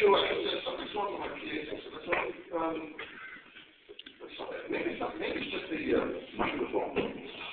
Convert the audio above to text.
feel like something's wrong with my PA system. It's like, maybe it's just the microphone.